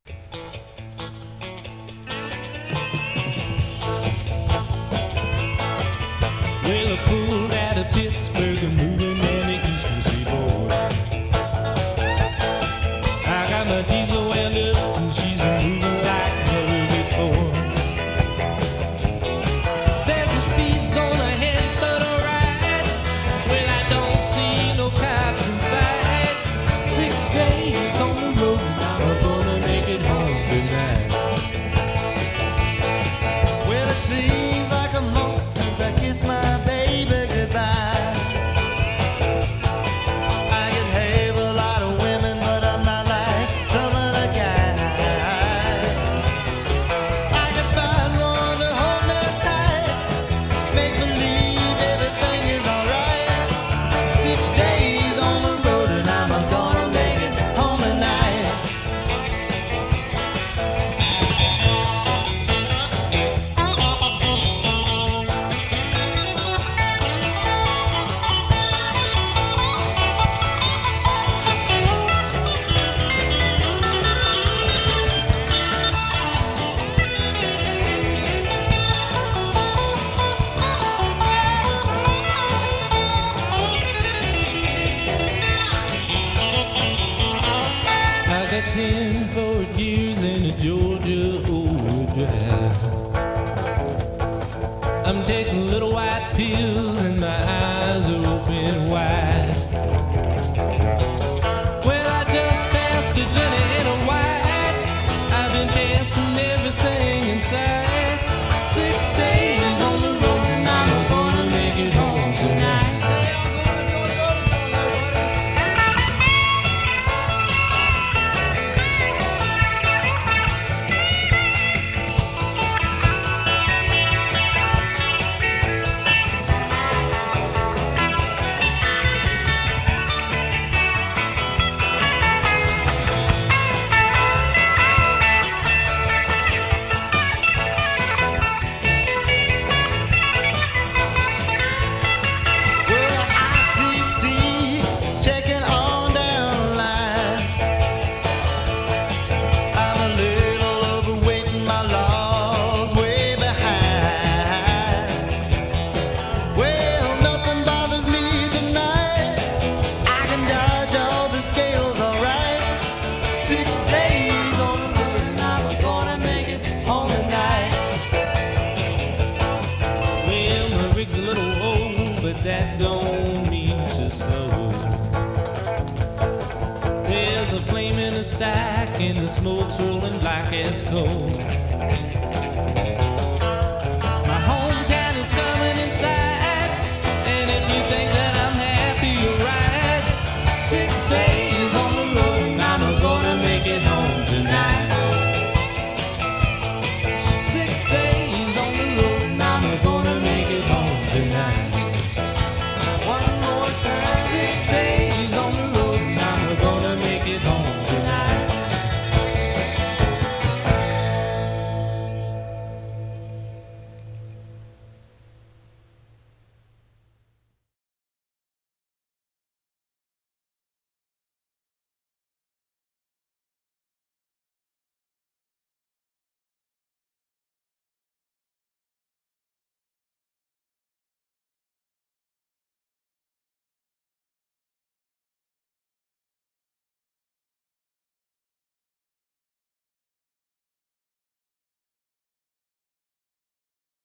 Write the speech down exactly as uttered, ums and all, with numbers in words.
Well, I pulled out of Pittsburgh and moving down the eastern seaboard. I got my diesel wound up and she's moving like never before. There's a speed zone ahead for the ride. Well, I don't see no cops inside. Six days on the road, I'm gonna make it home tonight. Well, it seems like a month since I kissed my baby goodbye. I could have a lot of women, but I'm not like some of the guys. I could find one to hold me tight, make believe everything is alright. Six days on the road and I'm gonna make it home tonight. I got ten forward years in a Georgia overdrive. I'm taking little white pills and my eyes are open wide. Well, I just passed a Jenny in a white. I've been passing everything inside. Six days on the road and I'm gonna make it home tonight. Well, the I C C is checking on down the line. I'm a little overweight and my log's way behind. Well, nothing bothers me tonight. I can dodge all the scales alright. Six days on the road and I'm gonna make it home tonight. Well, my rig's a little old, but that don't mean she's slow. There's a flame in the stack and the smoke's rolling like it's cold. My hometown is coming inside, and if you think that I'm happy, you're right. Six days on the road